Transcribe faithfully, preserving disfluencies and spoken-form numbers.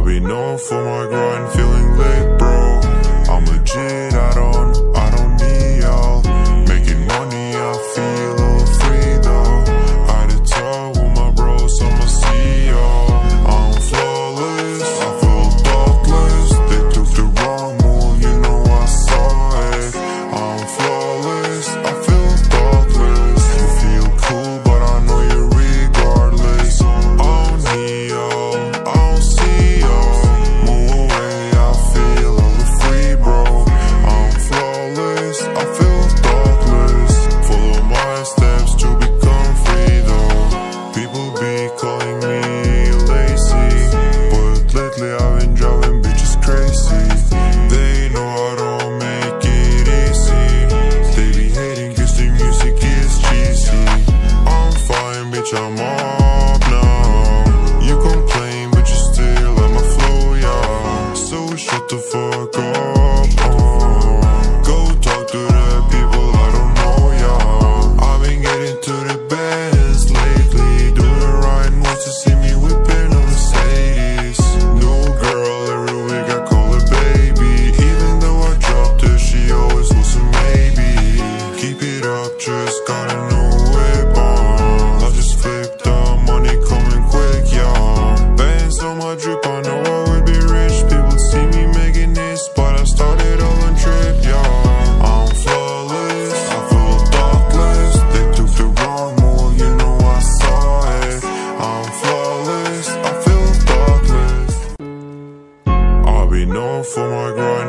I'll be known for my grind, feeling lit, bro. I'm legit, I don't, I don't need y'all. Making money, I feel a little free though. I had to talk with my bros, I'ma see y'all. I'm flawless, I feel thoughtless. They took the wrong move, you know I saw it. I'm flawless, I feel thoughtless. You feel cool, but I know you regardless. I don't need y'all, I don't see y'all. Move away, I feel a little free, bro. I'm flawless, I feel thoughtless. Follow my steps to become free though. People be calling me lazy, but lately I've been driving bitches crazy. They know I don't make it easy. They be hating cause the music is cheesy. I'm fine, bitch, I'm up now. You complain, but you still let my flow, yeah. So shut the fuck up, uh. Go talk to the people I don't know, yeah. I've been getting to the best lately. Doing the right moves to see me whipping a Mercedes. New girl every week, I call her baby. Even though I dropped her, she always was a maybe. Keep it up, just got a new whip on. I just flipped the money coming quick, yeah. Bands on my drip, I know I would be rich. People see me making this, but I started all on trip, yeah. I'm flawless, I feel thoughtless. They took the wrong move, you know I saw it. I'm flawless, I feel thoughtless. I'll be known for my grind.